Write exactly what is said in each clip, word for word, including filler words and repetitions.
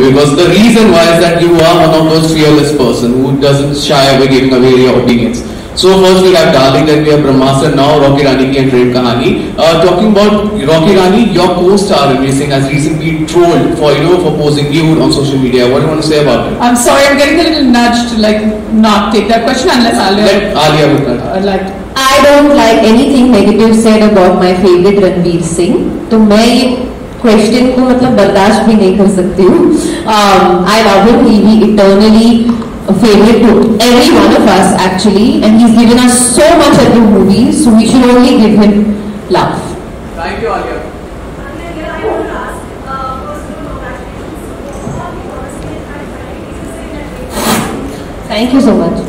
because the reason why is that you are one of those fearless person who doesn't shy away giving away your opinions. So first we have Darling, then we have Brahmastra, now Rocky Rani ki and Train Kahani. Uh, talking about Rocky Rani, your co-star in racing has recently trolled for, you know, for posing nude on social media. What do you want to say about it? I'm sorry, I'm getting a little nudged to like not take that question unless Alia. Let Alia with that. Uh, like, I don't like anything negative said about my favorite Ranveer Singh. तो मैं ये question को मतलब बर्दाश्त भी नहीं कर सकती हूँ. Um, I love him. He will eternally a favorite to every one of us actually, and he's given us so much at the movies, so we should only give him love. Thank you, Alia. Thank you so much.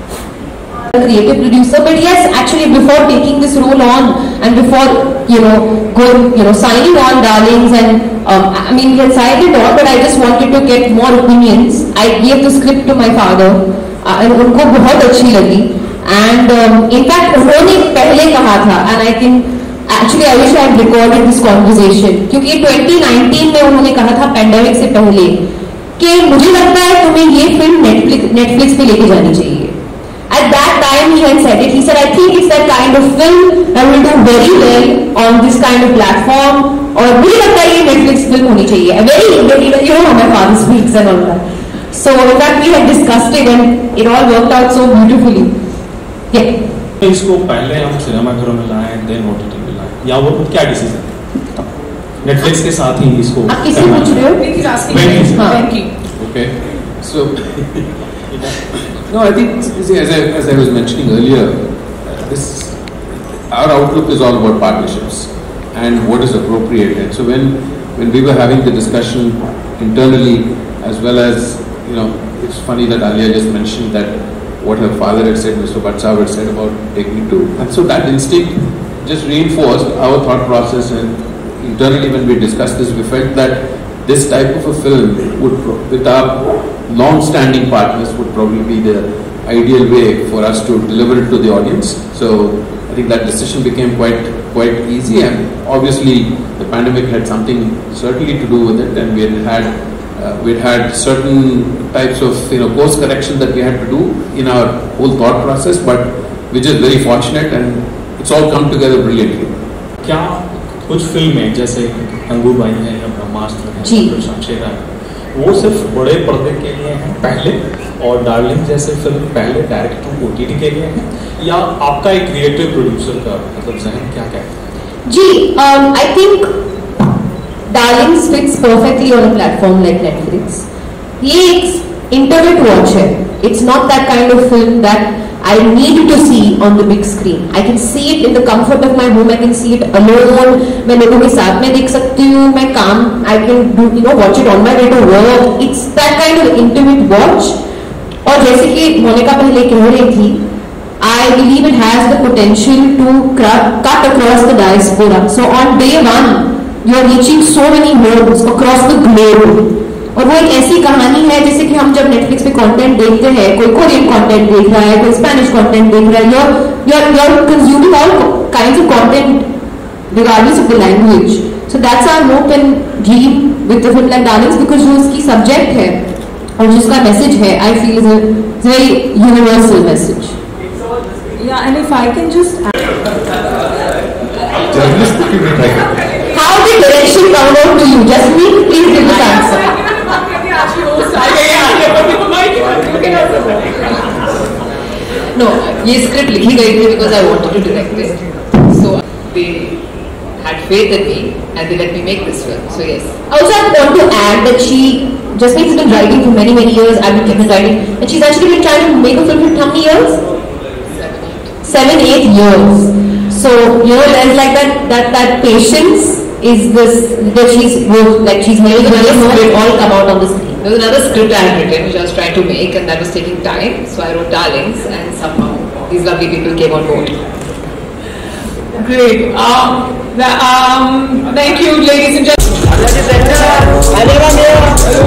A creative producer, but yes, actually before taking this role on and before, you know, going, you know, signing on Darlings, and um, I mean, we had signed it on, but I just wanted to get more opinions. I gave the script to my father, uh, and उनको बहुत अच्छी लगी, and um, in fact उन्होंने पहले कहा था, and I think actually I wish I had recorded this conversation, क्योंकि twenty nineteen में उन्होंने कहा था pandemic से पहले कि मुझे लगता है तुम्हें ये फिल्म Netflix Netflix पे लेके जानी चाहिए. At that time he had said it. He said, I think it's that kind of film that will do very well on this kind of platform. और मुझे लगता है ये Netflix film होनी चाहिए. Very, very, you know how my father speaks and all that. So in fact we had discussed it and it all worked out so beautifully. Yeah. इसको पहले हम सिनेमाघरों में लाएं, then O T T में लाएं, या वो क्या डिसीजन? Netflix के साथ ही इसको. आप किससे पूछ रहे हो? He's asking. Thank you. Okay. So. No, I think, see, as I, as I was mentioning earlier, uh, this our outlook is all about partnerships and what is appropriate. And so when when we were having the discussion internally, as well as, you know, it's funny that Alia just mentioned that what her father had said, Mister Bhattacharya had said about taking to, and so that instinct just reinforced our thought process. And internally, when we discussed this, we felt that this type of a film would, with our long-standing partners, would probably be the ideal way for us to deliver it to the audience. So I think that decision became quite quite easy, and obviously the pandemic had something certainly to do with it, and we had had uh, we had certain types of, you know, course correction that we had to do in our whole thought process, but we're just very fortunate, and it's all come together brilliantly. क्या कुछ फिल्में जैसे गंगूबाई है या ब्रह्मास्त्र है, शमशेर है, वो सिर्फ बड़े पर्दे के लिए हैं पहले, और डार्लिंग जैसे फिल्म पहले डायरेक्ट टू ओटीटी के लिए हैं, या आपका एक क्रिएटिव प्रोड्यूसर का मतलब जहन क्या कहता है? जी, I think Darlings fits perfectly on a platform like Netflix. ये एक इंटरनेट वॉच है. It's not that kind of film that I need to see on the big screen. I can see it in the comfort of my home. I can see it alone. मैं लोगों के साथ में देख सकती हूँ. मैं काम I can do, you know, watch it on my way to work. It's that kind of intimate watch. और जैसे कि मोनिका पहले कह रही थी, I believe it has the potential to cut across the diaspora. So on day one, you are reaching so many homes across the globe. और वो एक ऐसी कहानी है जैसे कि हम जब नेटफ्लिक्स पे कंटेंट देखते हैं, कोई कोरियन कंटेंट देख रहा है, कोई स्पेनिश कंटेंट देख रहा है, you're you're you're consuming all kinds of content regardless of the language. So that's our hope and dream with the film like Darlings, because जो उसकी सब्जेक्ट है और जिसका मैसेज है, I feel is a very universal message. Yeah, and if I can just how did direction come out to you? Just me, please give this answer. No, ये script लिखी गई थी because I wanted to direct it. So they had faith in me and they let me make this film. So yes. Also, I want to add that she just has been writing for many many years. I've been keeping writing, and she's actually been trying to make a film for how many years? Seven, eight. Seven, eight years. So you know, there's like that that that patience is this that she's worked, like she's made it all come out on the screen. There was another script I had written which I was trying to make, and that was taking time. So I wrote Darlings, and somehow these lovely people came on board. Great. Um, the, um, thank you, ladies and gentlemen.